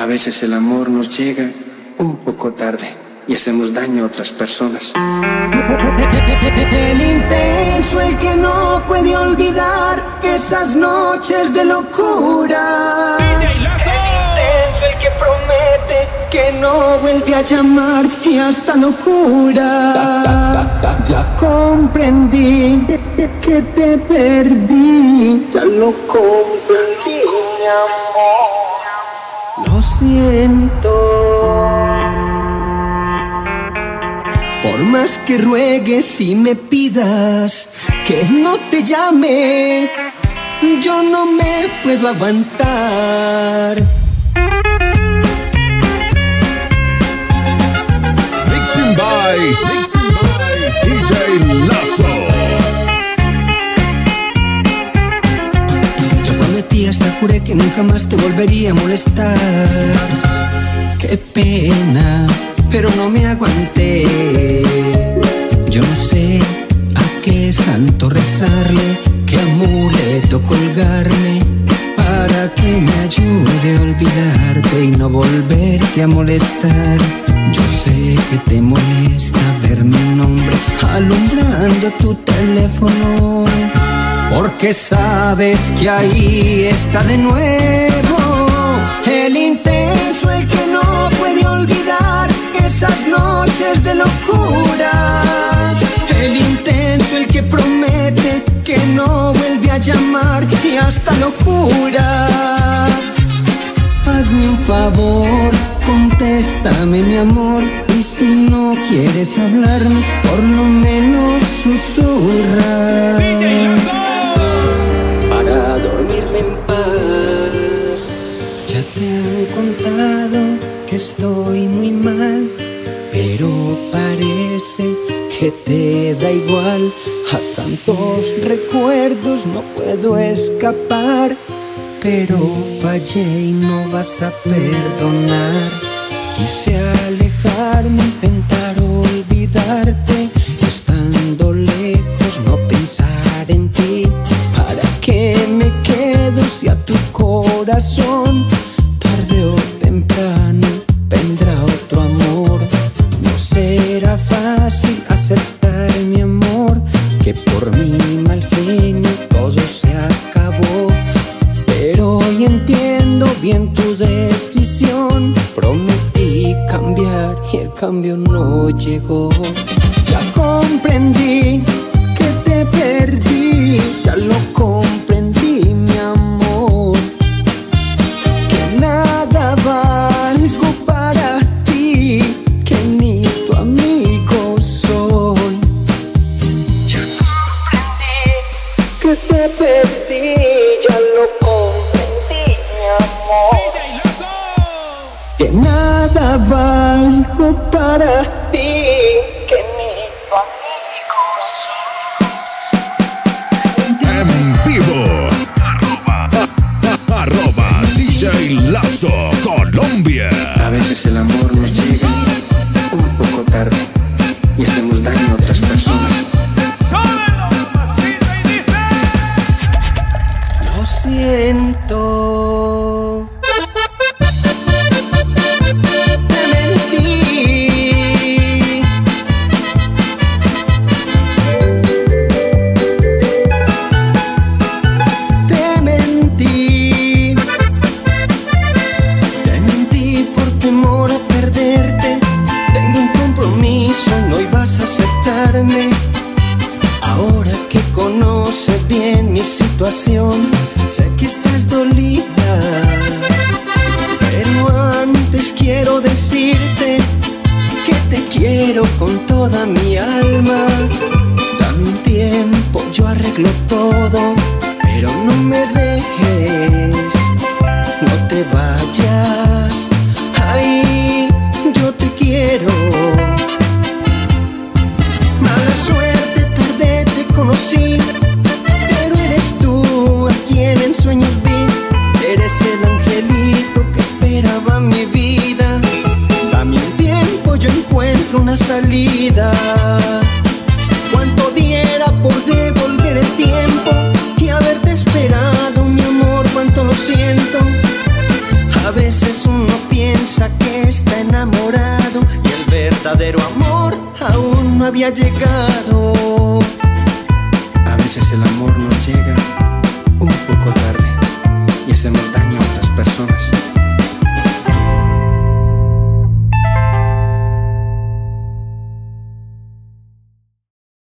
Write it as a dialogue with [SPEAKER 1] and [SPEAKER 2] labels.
[SPEAKER 1] A veces el amor nos llega un poco tarde y hacemos daño a otras personas.
[SPEAKER 2] El intenso, el que no puede olvidar esas noches de locura.
[SPEAKER 3] DJ Lazo.
[SPEAKER 2] El intenso, el que promete que no vuelve a llamar y hasta lo jura. Ya comprendí que te perdí, ya lo comprendí, mi amor. Lo siento. Por más que ruegues y me pidas que no te llame, yo no me puedo aguantar.
[SPEAKER 4] Mixing by DJ Lazo.
[SPEAKER 2] Yo prometí, hasta juré que nunca más te volvería a molestar. Qué pena, pero no me aguanté. Yo no sé a qué santo rezarle, qué amuleto colgarme para que me ayude a olvidarte y no volverte a molestar. Yo sé que te molesta ver mi nombre alumbrando tu teléfono, porque sabes que ahí está de nuevo el intenso, el que no puede olvidar esas noches de locura. El intenso, el que promete que no vuelve a llamar y hasta lo jura. Hazme un favor, contéstame, mi amor, y si no quieres hablarme, por lo menos susurra para dormirme en paz. Ya te han contado que estoy muy mal, pero parece que te da igual. A tantos recuerdos no puedo escapar, pero fallé y no vas a perdonar. Quise alejarme, intentar olvidarte, estando lejos no pensar en ti. ¿Para qué me quedo si a tu corazón tarde o temprano vendrá otro amor? No será fácil aceptar, mi amor, que por mi mal genio todo se acabó, pero hoy entiendo bien tu decisión. Prometí cambiar y el cambio no llegó. Ya comprendí que te perdí, ya lo comprendí, mi amor, que nada valgo para ti, que ni tu amigo soy. Ya comprendí que te perdí, ya lo comprendí, mi amor,
[SPEAKER 3] DJ Lazo.
[SPEAKER 2] que nada valgo para ti, que ni tu amigo soy.
[SPEAKER 4] En vivo. Arroba DJ Lazo Colombia.
[SPEAKER 1] A veces el amor nos llega un poco tarde y hacemos daño a otras personas.
[SPEAKER 3] Súbelo, mamacita, y dice.
[SPEAKER 2] Lo siento. Te mentí. Te mentí. Te mentí por temor a perderte. Tengo un compromiso y no ibas a aceptarme. Ahora que conoces bien mi situación, sé que estás dolida, pero antes quiero decirte que te quiero con toda mi alma. Dame un tiempo, yo arreglo todo, pero no me dejes, no te vayas. Ay, yo te quiero. Mala suerte, tarde te conocí, pero eres tú a quien en sueños vi. Eres el angelito que esperaba mi vida. Dame un tiempo, yo encuentro una salida. Cuánto diera por devolver el tiempo y haberte esperado, mi amor, cuánto lo siento. A veces uno piensa que está enamorado y el verdadero amor aún no había llegado.
[SPEAKER 1] A veces el amor nos llega un poco tarde y hacemos